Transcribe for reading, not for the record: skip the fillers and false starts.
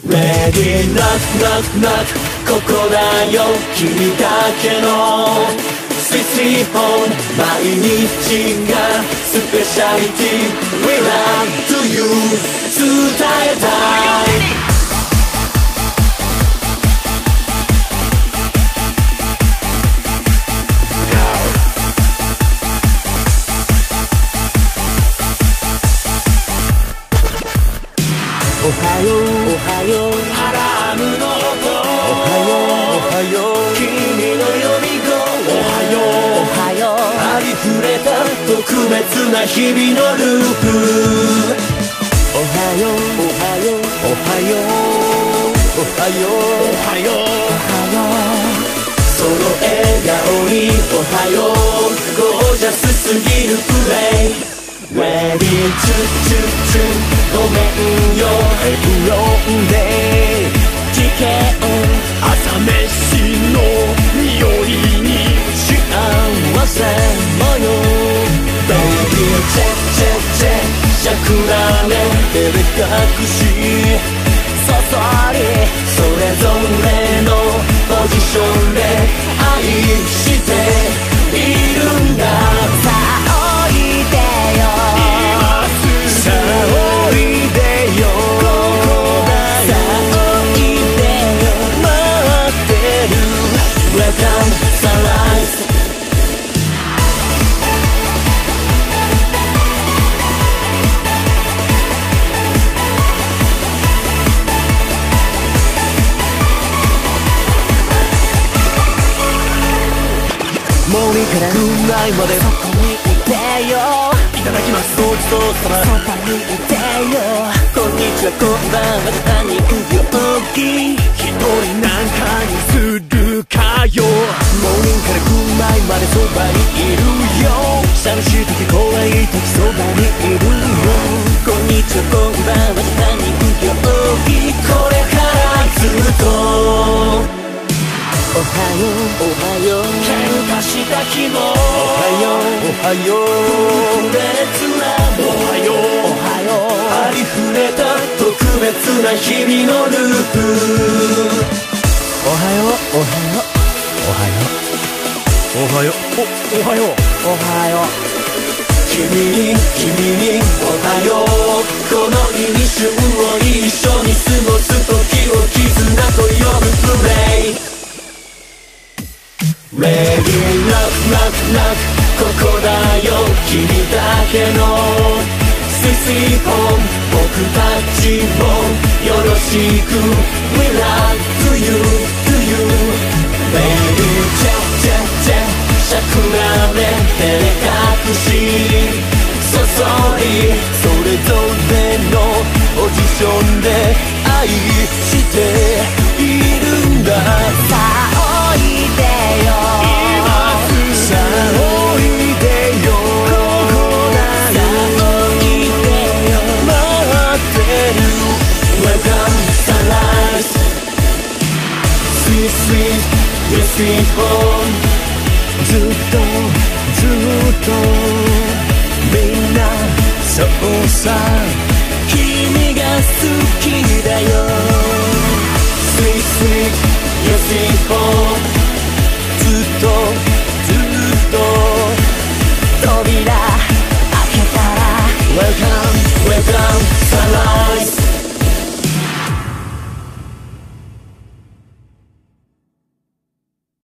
Ready knock knock knock ここだよ君だけの Sweet sweet home 毎日がスペシャリティ We love to you 伝えたいおはようおはようアラームの音おはようおはよう君の呼び声おはようおはようありふれた特別な日々のループおはようおはようおはようおはようおはようおはようその笑顔におはようゴージャスすぎるプレイReady to to ごめんよエプロンで危険朝飯の匂いに幸せ模様 Baby チェチェチェ桜ね照れ隠しそそりそれぞれのポジションで愛しているんださあおいでよさあおいでよここだよさあおいでよ待ってる Welcome sunrise モーニングからグッナイまでそこにいてよいただきますごちそうさまそばにいてよこんにちはこんばんは他人行儀一人なんかにするかよモーニングからグッナイまでそばにいるよ寂しい時怖い時そばにいるよこんにちはこんばんは他人行儀これからずっとおはようおはよう喧嘩した日もおはようおはよう特別なおはようおはようありふれた特別な日々のループおはようおはようおはようおはようおはようおはよう君におはようこの一瞬を一緒に過ごす時を絆と呼ぶプレイReady, knock, knock, knock ここだよ君だけの Sweet home 僕たちもよろしく We love to you, to you Baby, チェチェチェ桜で照れ隠しそそりそれぞれのポジションで愛しているんださあおいでよさあおいでよここだよさあおいでよ待ってる Welcome sunrise Sweet sweet your sweet home ずっとずっとみんなそうさ